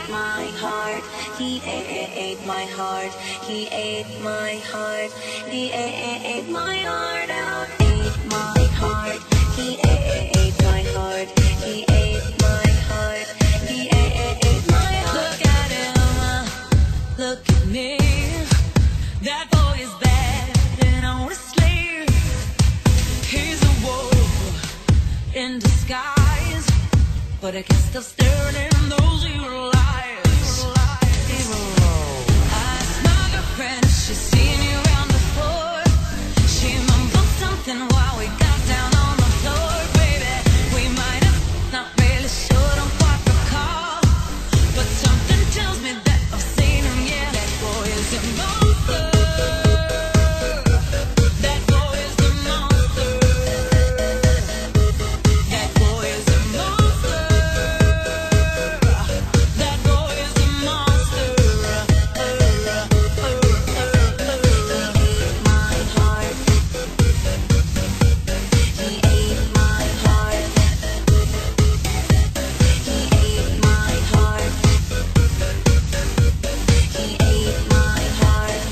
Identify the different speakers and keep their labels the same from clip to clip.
Speaker 1: my heart. He ate my heart. He ate my heart. He ate my heart out. Ate my heart. He ate my heart. He ate my heart. He ate my heart. Look at him. Look at me. That boy is bad and I wanna slay him. He's a wolf in disguise, but I can't stop staring in those evil eyes. I asked my girlfriend, she's seen you around before. She mumbled something while we got down on the floor. Baby, we might have not really sure, don't quite recall, but something tells me that I've seen him. Yeah, that boy is a monster. That boy is a monster. That boy is a monster. That boy is a monster. He ate my heart. He ate my heart. He ate my heart.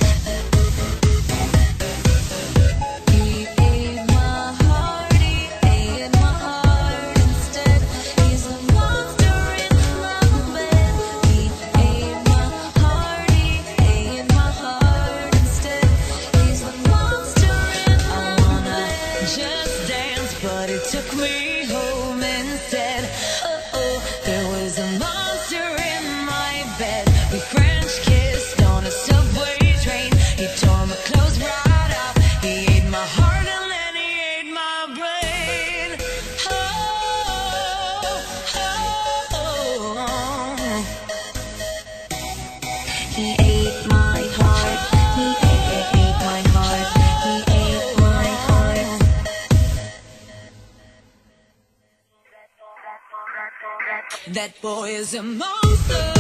Speaker 1: He ate my heart. He ate my heart instead. He's a monster in my bed. He ate my heart. He ate my heart instead. He's a monster in my bed. I wanna just dance, but he took me home instead. Oh, there was a monster in my bed. We French kissed on a subway train. He tore my clothes right off. He ate my heart and then he ate my brain. He ate my heart. He ate my heart. He ate my heart. That boy is a monster.